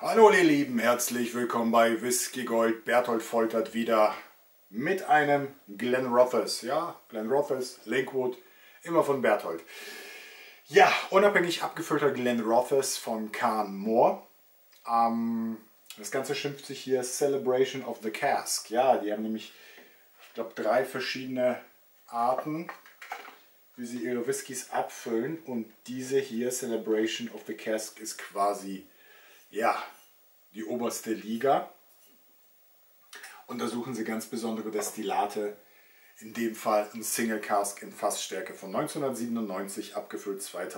Hallo ihr Lieben, herzlich willkommen bei Whisky Gold. Berthold foltert wieder mit einem Glenrothes. Ja, Glenrothes, Linkwood, immer von Berthold. Ja, unabhängig abgefüllter Glenrothes von Carn Moor. Das Ganze schimpft sich hier Celebration of the Cask. Ja, die haben nämlich, ich glaube, 3 verschiedene Arten, wie sie ihre Whiskys abfüllen. Und diese hier, Celebration of the Cask, ist quasi, ja, die oberste Liga. Und da suchen sie ganz besondere Destillate. In dem Fall ein Single Cask in Fassstärke von 1997, abgefüllt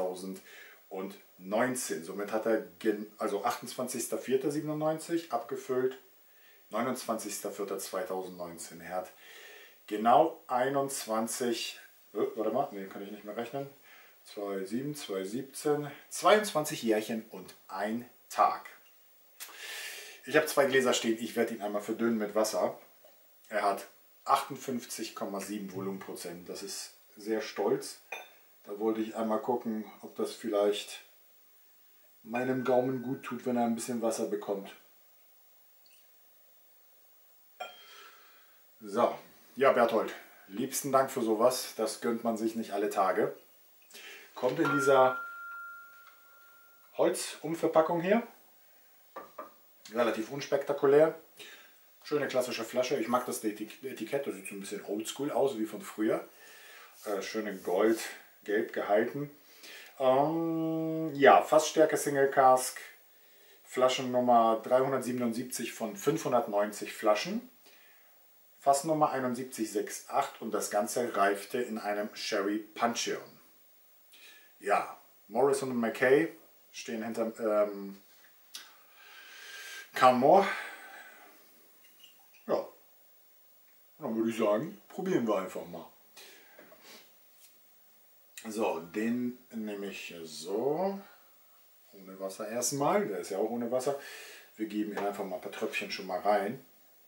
2019. Somit hat er, also 28.04.97 abgefüllt, 29.04.2019. Er hat genau 21, warte mal, ne, kann ich nicht mehr rechnen, 2,7, 2,17, 22 Jährchen und ein Tag. Ich habe 2 Gläser stehen, ich werde ihn einmal verdünnen mit Wasser. Er hat 58,7 Volumenprozent, das ist sehr stolz. Da wollte ich einmal gucken, ob das vielleicht meinem Gaumen gut tut, wenn er ein bisschen Wasser bekommt. So, ja Berthold, liebsten Dank für sowas, das gönnt man sich nicht alle Tage. Kommt in dieser Holzumverpackung hier. Relativ unspektakulär. Schöne klassische Flasche. Ich mag das Etikett, das sieht so ein bisschen oldschool aus wie von früher. Schöne goldgelb gehalten. Ja, Fassstärke Single Cask. Flaschennummer 377 von 590 Flaschen. Fassnummer 7168 und das Ganze reifte in einem Sherry Puncheon. Ja, Morrison und Mackay stehen hinter Carn Moor. Ja, dann würde ich sagen, probieren wir einfach mal. So, den nehme ich so, ohne Wasser erstmal, der ist ja auch ohne Wasser. Wir geben ihn einfach mal ein paar Tröpfchen schon mal rein.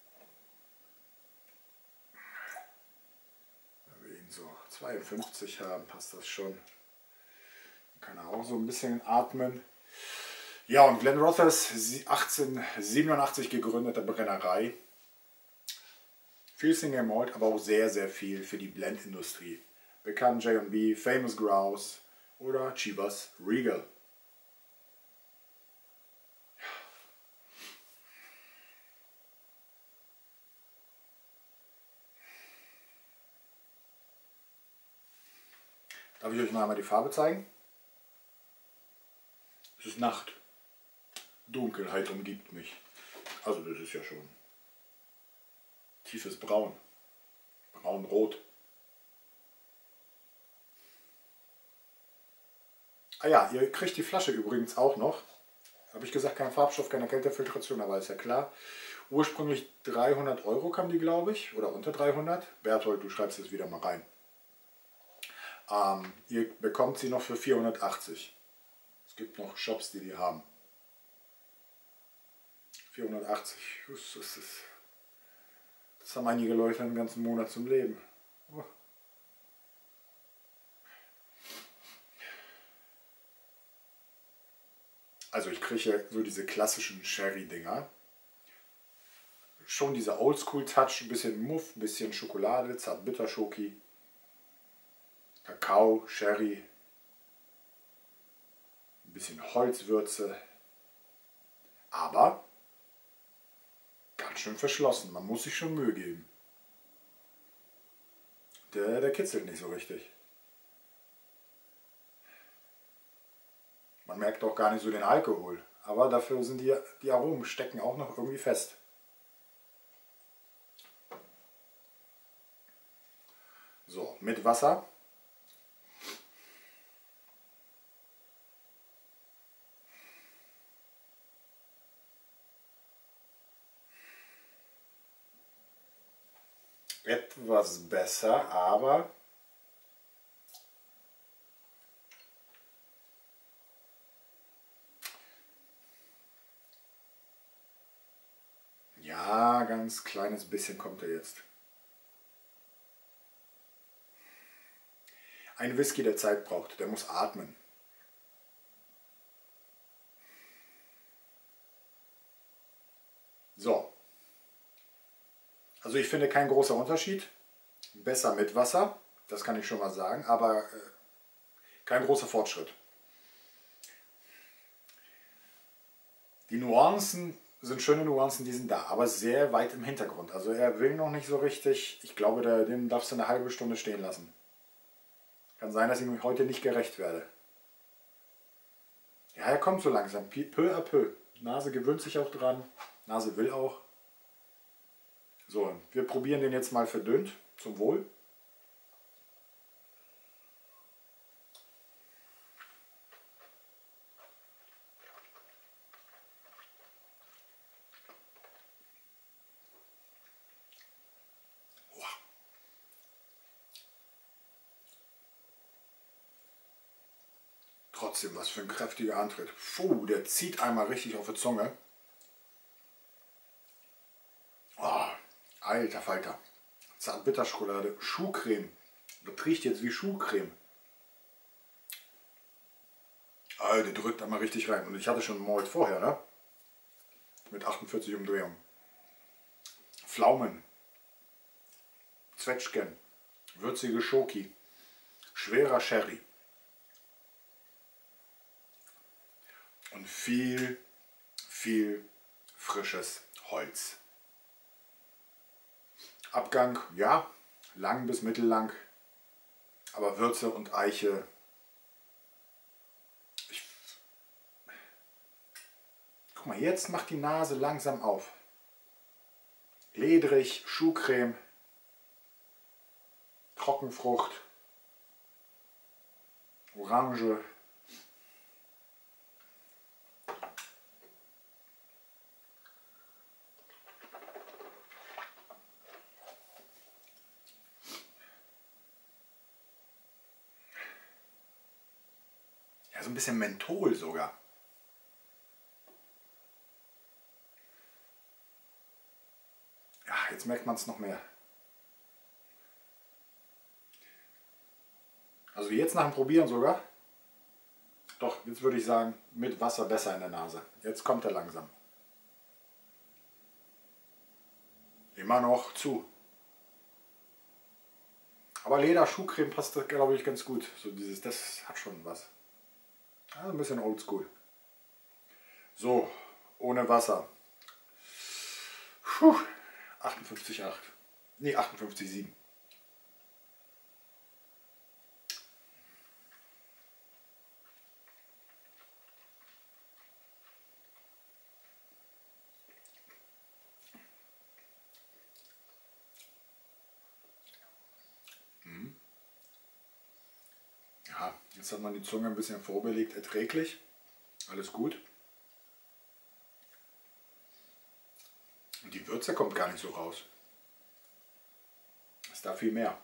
Wenn wir ihn so 52 haben, passt das schon. Dann kann er auch so ein bisschen atmen. Ja, und Glenrothes, 1887 gegründete Brennerei. Viel Single Malt, aber auch sehr, sehr viel für die Blendindustrie. Bekannt J&B, Famous Grouse oder Chivas Regal. Darf ich euch noch einmal die Farbe zeigen? Es ist Nacht. Dunkelheit umgibt mich. Also das ist ja schon tiefes Braun. Braun-Rot. Ah ja, ihr kriegt die Flasche übrigens auch noch. Habe ich gesagt, kein Farbstoff, keine Kältefiltration, aber ist ja klar. Ursprünglich 300 € kam die, glaube ich, oder unter 300. Berthold, du schreibst es wieder mal rein. Ihr bekommt sie noch für 480. Es gibt noch Shops, die haben. 480, das haben einige Leute einen ganzen Monat zum Leben. Oh. Also ich kriege so diese klassischen Sherry-Dinger. Schon dieser Oldschool-Touch, ein bisschen Muff, ein bisschen Schokolade, Zartbitterschoki, Kakao, Sherry, ein bisschen Holzwürze, aber ganz schön verschlossen, man muss sich schon Mühe geben. Der kitzelt nicht so richtig. Man merkt auch gar nicht so den Alkohol, aber dafür sind die Aromen stecken auch noch irgendwie fest. So, mit Wasser. Etwas besser, aber ja, ganz kleines bisschen kommt er jetzt. Ein Whisky, der Zeit braucht, der muss atmen. Also ich finde kein großer Unterschied. Besser mit Wasser, das kann ich schon mal sagen, aber kein großer Fortschritt. Die Nuancen sind schöne Nuancen, die sind da, aber sehr weit im Hintergrund. Also er will noch nicht so richtig. Ich glaube, den darfst du eine halbe Stunde stehen lassen. Kann sein, dass ich mir heute nicht gerecht werde. Ja, er kommt so langsam, peu à peu. Nase gewöhnt sich auch dran, Nase will auch. So, wir probieren den jetzt mal verdünnt, zum Wohl. Trotzdem, was für ein kräftiger Antritt. Puh, der zieht einmal richtig auf die Zunge. Oh, alter Falter. Zartbitterschokolade, Schuhcreme. Das riecht jetzt wie Schuhcreme. Oh, der drückt einmal richtig rein. Und ich hatte schon Malt vorher, ne? Mit 48 Umdrehungen. Pflaumen. Zwetschgen. Würzige Schoki. Schwerer Sherry. Und viel, viel frisches Holz. Abgang, ja, lang bis mittellang, aber Würze und Eiche. Guck mal, jetzt macht die Nase langsam auf. Ledrig, Schuhcreme, Trockenfrucht, Orange. Ja, so ein bisschen Menthol sogar. Ja, jetzt merkt man es noch mehr. Also jetzt nach dem Probieren sogar. Doch, jetzt würde ich sagen, mit Wasser besser in der Nase. Jetzt kommt er langsam. Immer noch zu. Aber Leder-Schuhcreme passt, glaube ich, ganz gut. So dieses, das hat schon was. Also ein bisschen oldschool. So, ohne Wasser. Puh, 58,8. Nee, 58,7. Ja, jetzt hat man die Zunge ein bisschen vorbelegt, erträglich. Alles gut. Und die Würze kommt gar nicht so raus. Ist da viel mehr.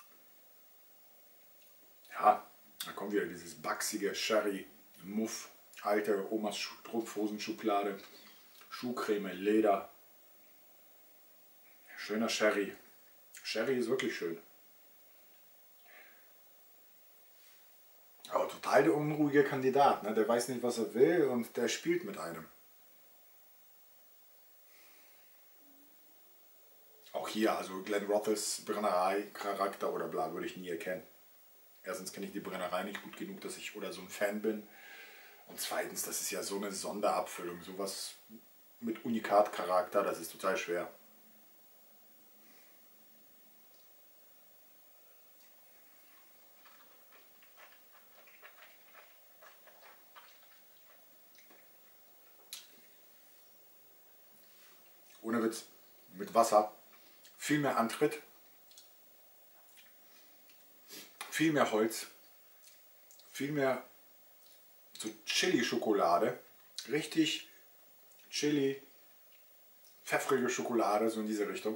Ja, da kommt wieder dieses baxige Sherry, Muff, alte Omas Strumpfhosenschublade, Schuhcreme, Leder. Schöner Sherry. Sherry ist wirklich schön. Aber total der unruhige Kandidat, ne? Der weiß nicht, was er will und der spielt mit einem. Auch hier, also Glenrothes Brennerei-Charakter oder bla würde ich nie erkennen. Erstens kenne ich die Brennerei nicht gut genug, dass ich oder so ein Fan bin. Und zweitens, das ist ja so eine Sonderabfüllung, sowas mit Unikat-Charakter, das ist total schwer. Ohne Witz, mit Wasser, viel mehr Antritt, viel mehr Holz, viel mehr so Chili-Schokolade, richtig Chili, pfeffrige Schokolade, so in diese Richtung.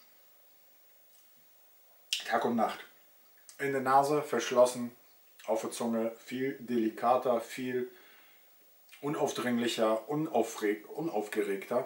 Tag und Nacht. In der Nase verschlossen, auf der Zunge viel delikater, viel unaufdringlicher, unaufgeregter.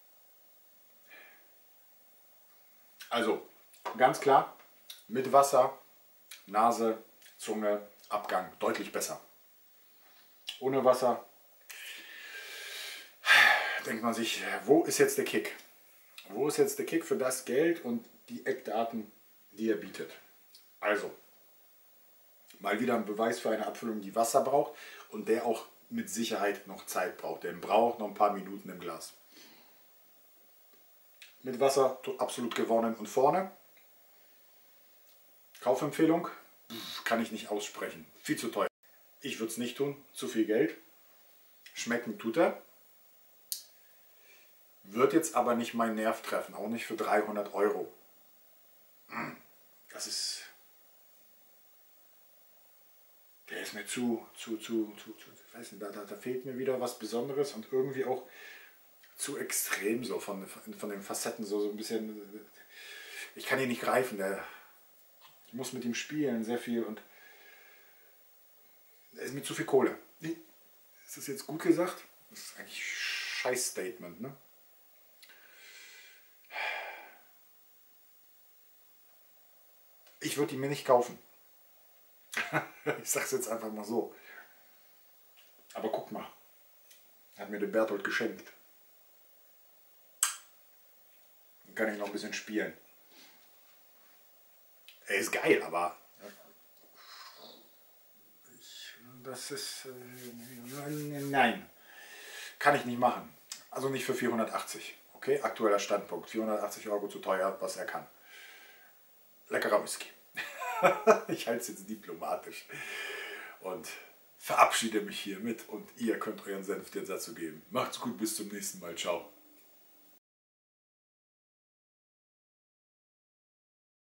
Also ganz klar, mit Wasser, Nase, Zunge, Abgang deutlich besser. Ohne Wasser denkt man sich, wo ist jetzt der Kick? wo ist jetzt der Kick für das Geld und die Eckdaten, die er bietet? Also, mal wieder ein Beweis für eine Abfüllung, die Wasser braucht und der auch mit Sicherheit noch Zeit braucht. Der braucht noch ein paar Minuten im Glas. Mit Wasser absolut gewonnen und vorne. Kaufempfehlung? Kann ich nicht aussprechen. Viel zu teuer. Ich würde es nicht tun. Zu viel Geld. Schmecken tut er. Wird jetzt aber nicht meinen Nerv treffen. Auch nicht für 300 Euro. Das ist... Der ist mir zu ich weiß nicht, da fehlt mir wieder was Besonderes und irgendwie auch zu extrem so von den Facetten so ein bisschen. Ich kann ihn nicht greifen, ich muss mit ihm spielen, sehr viel und er ist mir zu viel Kohle. Ist das jetzt gut gesagt? Das ist eigentlich ein Scheiß-Statement, ne? Ich würde ihn mir nicht kaufen. Ich sag's jetzt einfach mal so. Aber guck mal. Er hat mir den Berthold geschenkt. Dann kann ich noch ein bisschen spielen. Er ist geil, aber... Das ist... Nein. Kann ich nicht machen. Also nicht für 480. Okay, aktueller Standpunkt. 480 Euro zu teuer, was er kann. Leckerer Whisky. Ich halte es jetzt diplomatisch und verabschiede mich hiermit und ihr könnt euren Senf dazu geben. Macht's gut, bis zum nächsten Mal. Ciao.